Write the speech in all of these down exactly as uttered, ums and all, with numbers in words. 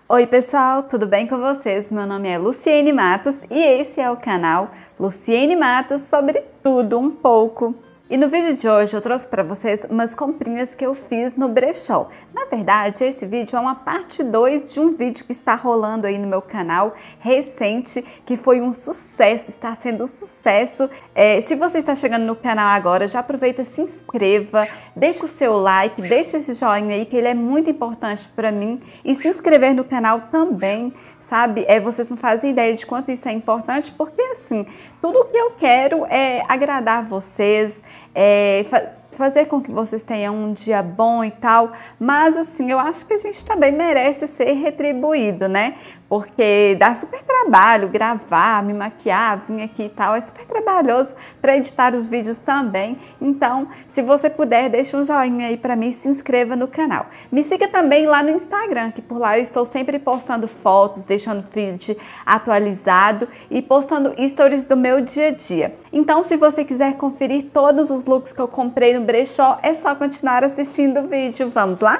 Oi pessoal, tudo bem com vocês? Meu nome é Luciene Matos e esse é o canal Luciene Matos sobre tudo um pouco. E no vídeo de hoje eu trouxe para vocês umas comprinhas que eu fiz no brechó. Na verdade, esse vídeo é uma parte dois de um vídeo que está rolando aí no meu canal recente, que foi um sucesso, está sendo um sucesso. É, se você está chegando no canal agora, já aproveita, se inscreva, deixa o seu like, deixa esse joinha aí, que ele é muito importante para mim. E se inscrever no canal também, sabe? É, vocês não fazem ideia de quanto isso é importante, porque assim, tudo que eu quero é agradar vocês, É, fa fazer com que vocês tenham um dia bom e tal, mas assim, eu acho que a gente também merece ser retribuído, né? Porque dá super trabalho gravar, me maquiar, vir aqui e tal, é super trabalhoso para editar os vídeos também. Então, se você puder, deixa um joinha aí para mim e se inscreva no canal. Me siga também lá no Instagram, que por lá eu estou sempre postando fotos, deixando feed atualizado e postando stories do meu dia a dia. Então, se você quiser conferir todos os looks que eu comprei no brechó, é só continuar assistindo o vídeo. Vamos lá?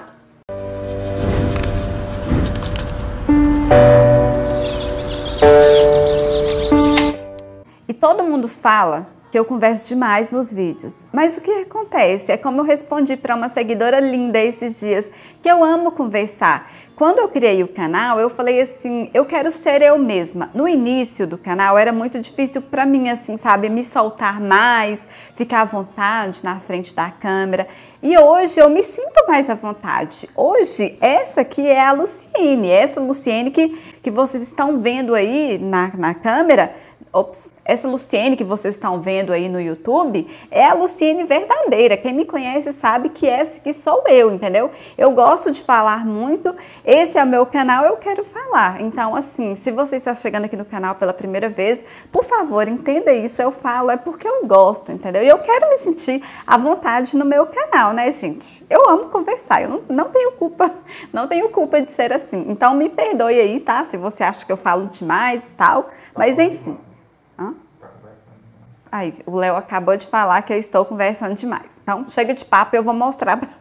E todo mundo fala que eu converso demais nos vídeos, mas o que acontece é como eu respondi para uma seguidora linda esses dias, que eu amo conversar. Quando eu criei o canal, eu falei assim, eu quero ser eu mesma. No início do canal era muito difícil para mim, assim, sabe, me soltar mais, ficar à vontade na frente da câmera. E hoje eu me sinto mais à vontade. Hoje, essa aqui é a Luciene, essa Luciene que, que vocês estão vendo aí na, na câmera. Ops, essa Luciene que vocês estão vendo aí no YouTube é a Luciene verdadeira. Quem me conhece sabe que essa aqui sou eu, entendeu? Eu gosto de falar muito, esse é o meu canal, eu quero falar. Então, assim, se você está chegando aqui no canal pela primeira vez, por favor, entenda isso, eu falo, é porque eu gosto, entendeu? E eu quero me sentir à vontade no meu canal, né, gente? Eu amo conversar, eu não, não tenho culpa, não tenho culpa de ser assim. Então, me perdoe aí, tá? Se você acha que eu falo demais e tal, mas enfim. Hã? Aí, o Léo acabou de falar que eu estou conversando demais. Então, chega de papo e eu vou mostrar pra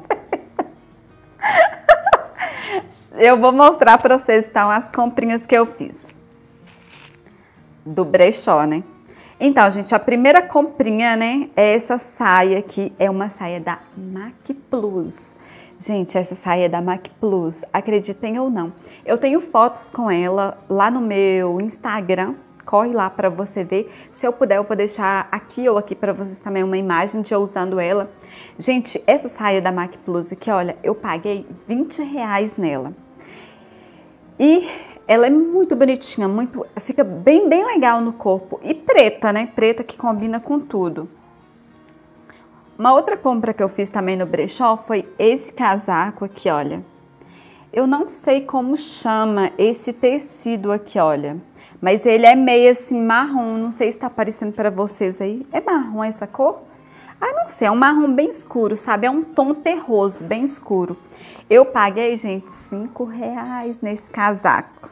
Eu vou mostrar para vocês, então, as comprinhas que eu fiz do brechó, né? Então, gente, a primeira comprinha, né, é essa saia aqui. É uma saia da Mac Plus. Gente, essa saia é da Mac Plus, acreditem ou não. Eu tenho fotos com ela lá no meu Instagram. Corre lá para você ver. Se eu puder, eu vou deixar aqui ou aqui para vocês também uma imagem de eu usando ela. Gente, essa saia da Mac Plus aqui, olha, eu paguei vinte reais nela. E ela é muito bonitinha, muito, fica bem, bem legal no corpo. E preta, né? Preta que combina com tudo. Uma outra compra que eu fiz também no brechó foi esse casaco aqui, olha. Eu não sei como chama esse tecido aqui, olha. Mas ele é meio assim marrom, não sei se tá aparecendo para vocês aí. É marrom essa cor? Ah, não sei, é um marrom bem escuro, sabe? É um tom terroso, bem escuro. Eu paguei, gente, cinco reais nesse casaco.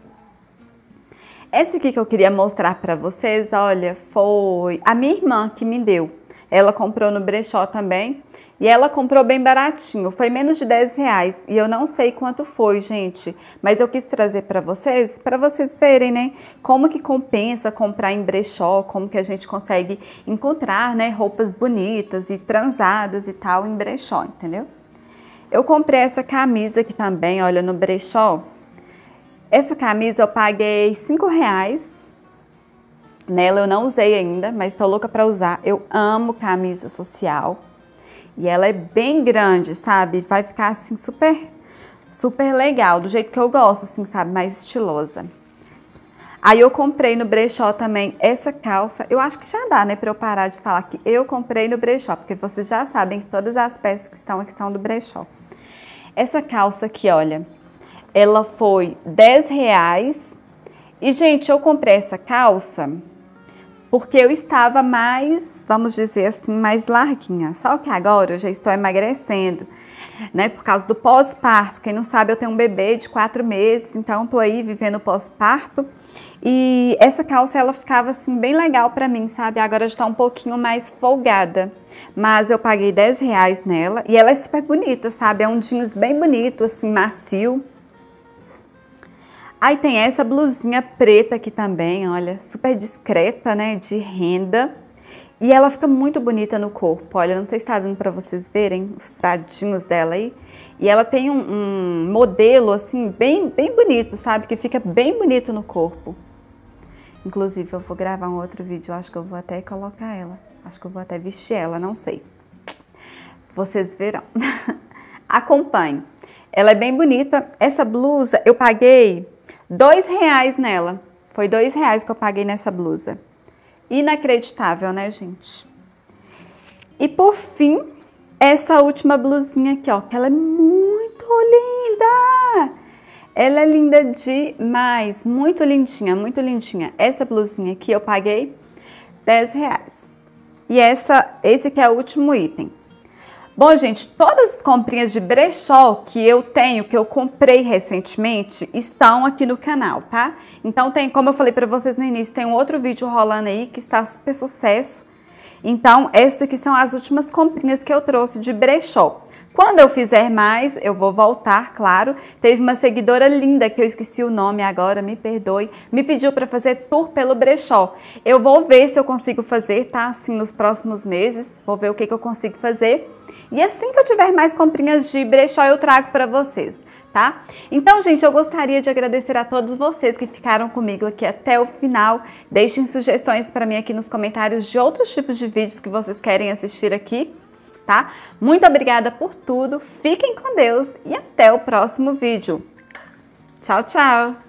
Esse aqui que eu queria mostrar para vocês, olha, foi a minha irmã que me deu. Ela comprou no brechó também. E ela comprou bem baratinho, foi menos de dez reais. E eu não sei quanto foi, gente. Mas eu quis trazer para vocês, para vocês verem, né? Como que compensa comprar em brechó, como que a gente consegue encontrar, né? Roupas bonitas e transadas e tal em brechó, entendeu? Eu comprei essa camisa aqui também, olha, no brechó. Essa camisa eu paguei cinco reais. Nela eu não usei ainda, mas tô louca para usar. Eu amo camisa social. E ela é bem grande, sabe? Vai ficar assim super, super legal, do jeito que eu gosto, assim, sabe? Mais estilosa. Aí eu comprei no brechó também essa calça. Eu acho que já dá, né? Pra eu parar de falar que eu comprei no brechó, porque vocês já sabem que todas as peças que estão aqui são do brechó. Essa calça aqui, olha, ela foi dez reais. E, gente, eu comprei essa calça porque eu estava mais, vamos dizer assim, mais larguinha. Só que agora eu já estou emagrecendo, né? Por causa do pós-parto. Quem não sabe, eu tenho um bebê de quatro meses, então tô aí vivendo pós-parto. E essa calça, ela ficava assim bem legal pra mim, sabe? Agora já tá um pouquinho mais folgada. Mas eu paguei dez reais nela e ela é super bonita, sabe? É um jeans bem bonito, assim, macio. Aí tem essa blusinha preta aqui também, olha, super discreta, né, de renda. E ela fica muito bonita no corpo, olha, não sei se tá dando pra vocês verem os fradinhos dela aí. E ela tem um, um modelo, assim, bem, bem bonito, sabe, que fica bem bonito no corpo. Inclusive, eu vou gravar um outro vídeo, eu acho que eu vou até colocar ela. Acho que eu vou até vestir ela, não sei. Vocês verão. Acompanhe. Ela é bem bonita. Essa blusa, eu paguei dois reais nela. Foi dois reais que eu paguei nessa blusa. Inacreditável, né, gente? E por fim, essa última blusinha aqui, ó. Que ela é muito linda! Ela é linda demais. Muito lindinha, muito lindinha. Essa blusinha aqui eu paguei dez reais. E essa, esse aqui é o último item. Bom, gente, todas as comprinhas de brechó que eu tenho, que eu comprei recentemente, estão aqui no canal, tá? Então tem, como eu falei pra vocês no início, tem um outro vídeo rolando aí que está super sucesso. Então, essas aqui são as últimas comprinhas que eu trouxe de brechó. Quando eu fizer mais, eu vou voltar, claro. Teve uma seguidora linda, que eu esqueci o nome agora, me perdoe, me pediu para fazer tour pelo brechó. Eu vou ver se eu consigo fazer, tá? Assim, nos próximos meses, vou ver o que, que eu consigo fazer. E assim que eu tiver mais comprinhas de brechó, eu trago para vocês, tá? Então, gente, eu gostaria de agradecer a todos vocês que ficaram comigo aqui até o final. Deixem sugestões para mim aqui nos comentários de outros tipos de vídeos que vocês querem assistir aqui. Tá? Muito obrigada por tudo, fiquem com Deus e até o próximo vídeo. Tchau, tchau!